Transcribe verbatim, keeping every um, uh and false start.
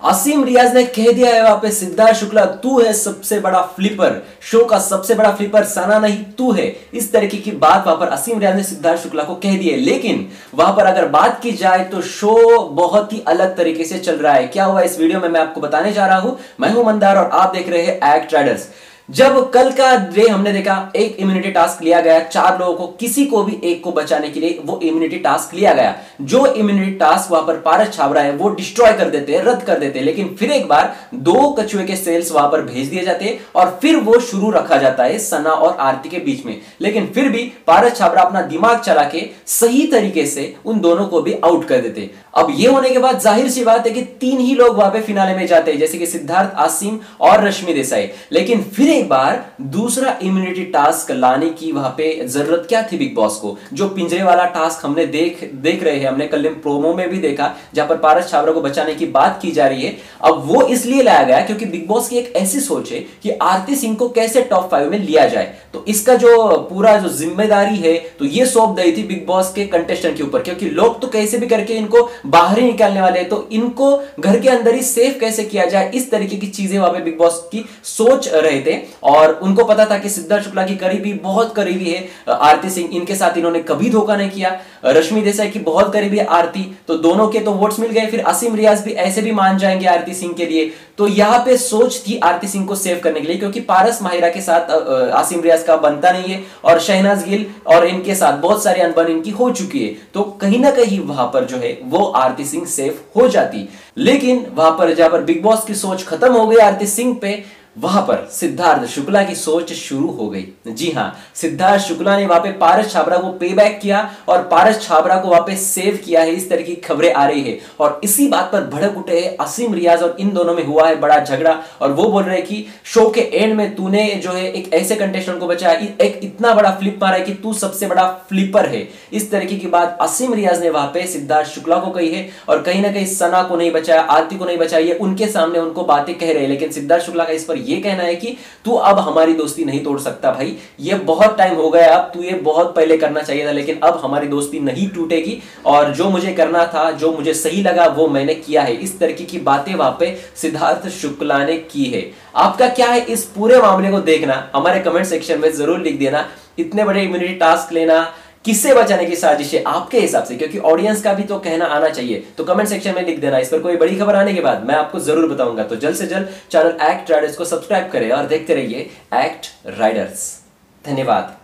असीम रियाज ने कह दिया है वहां पे सिद्धार्थ शुक्ला तू है सबसे बड़ा फ्लिपर, शो का सबसे बड़ा फ्लिपर सना नहीं तू है। इस तरीके की बात वहां पर असीम रियाज ने सिद्धार्थ शुक्ला को कह दी है। लेकिन वहां पर अगर बात की जाए तो शो बहुत ही अलग तरीके से चल रहा है। क्या हुआ इस वीडियो में मैं आपको बताने जा रहा हूं। मैं हूं मंदार और आप देख रहे हैं एक्ट राइडर्स। जब कल का डे हमने देखा एक इम्यूनिटी टास्क लिया गया, चार लोगों को किसी को भी एक को बचाने के लिए वो इम्यूनिटी टास्क लिया गया। जो इम्यूनिटी टास्क वहां पर पारस छाबड़ा है वो डिस्ट्रॉय कर देते हैं, रद्द कर देते हैं। लेकिन फिर एक बार दो कछुए के सेल्स वहां पर भेज दिए जाते हैं और फिर वो शुरू रखा जाता है सना और आरती के बीच में। लेकिन फिर भी पारस छाबड़ा अपना दिमाग चला के सही तरीके से उन दोनों को भी आउट कर देते। अब ये होने के बाद जाहिर सी बात है कि तीन ही लोग वहां पे फिनाले में जाते हैं, जैसे कि सिद्धार्थ, आसिम और रश्मि देसाई। लेकिन फिर एक बार दूसरा इम्यूनिटी टास्क लाने की वहां पे जरूरत क्या थी बिग बॉस को। जो पिंजरे वाला टास्क हमने देख देख रहे हैं, हमने कल प्रोमो में भी देखा जहां पर पारस छाबड़ा को बचाने की बात की जा रही है। अब वो इसलिए लाया गया क्योंकि बिग बॉस की एक ऐसी सोच है कि आरती सिंह को कैसे टॉप फाइव में लिया जाए। तो इसका जो पूरा जो जिम्मेदारी है तो ये सौंप दी थी बिग बॉस के कंटेस्टेंट के ऊपर, क्योंकि लोग तो कैसे भी करके इनको बाहर ही निकालने वाले हैं। तो इनको घर के अंदर ही सेफ कैसे किया जाए, इस तरीके की चीजें वहां पे बिग बॉस की सोच रहे थे। और उनको पता था कि सिद्धार्थ शुक्ला की करीबी बहुत करीबी है आरती सिंह, इनके साथ इन्होंने कभी धोखा नहीं किया। रश्मि देसाई की बहुत करीबी है आरती, तो दोनों के तो वोट्स मिल गए। फिर असीम रियाज भी ऐसे भी मान जाएंगे आरती सिंह के लिए। तो यहां पे सोच थी आरती सिंह को सेव करने के लिए, क्योंकि पारस माहिरा के साथ असीम रियाज का बनता नहीं है और शहनाज गिल और इनके साथ बहुत सारी अनबन इनकी हो चुकी है। तो कहीं ना कहीं वहां पर जो है वो आरती सिंह सेफ हो जाती। लेकिन वहां पर जहां पर बिग बॉस की सोच खत्म हो गई आरती सिंह पे, वहां पर सिद्धार्थ शुक्ला की सोच शुरू हो गई। जी हां, सिद्धार्थ शुक्ला ने वहां पे पारस छाबड़ा को पे बैक किया और पारस छाबड़ा को वहां पे सेव किया है, इस तरह की खबरें आ रही है। और इसी बात पर भड़क उठे हैं असीम रियाज और इन दोनों में हुआ है बड़ा झगड़ा। और वो बोल रहे हैं कि शो के एंड में तूने जो है एक ऐसे कंटेस्टेंट को बचाया, एक इतना बड़ा फ्लिप मारा है कि तू सबसे बड़ा फ्लिपर है। इस तरीके की बात असीम रियाज ने वहां पे सिद्धार्थ शुक्ला को कही है। और कहीं ना कहीं सना को नहीं बचाया, आरती को नहीं बचाया, ये उनके सामने उनको बातें कह रहे हैं। लेकिन सिद्धार्थ शुक्ला का इस पर ये कहना है कि तू अब हमारी दोस्ती नहीं तोड़ सकता भाई, ये बहुत टाइम हो गया, अब तू ये बहुत पहले करना चाहिए था, लेकिन अब हमारी दोस्ती नहीं टूटेगी और जो मुझे करना था, जो मुझे सही लगा वो मैंने किया है। इस तरीके की बातें वहां पे सिद्धार्थ शुक्ला ने की है। आपका क्या है इस पूरे मामले को देखना, हमारे कमेंट सेक्शन में जरूर लिख देना। इतने बड़े इम्यूनिटी टास्क लेना किससे बचाने की साजिश है आपके हिसाब से, क्योंकि ऑडियंस का भी तो कहना आना चाहिए। तो कमेंट सेक्शन में लिख देना। इस पर कोई बड़ी खबर आने के बाद मैं आपको जरूर बताऊंगा। तो जल्द से जल्द चैनल एक्ट राइडर्स को सब्सक्राइब करें और देखते रहिए एक्ट राइडर्स। धन्यवाद।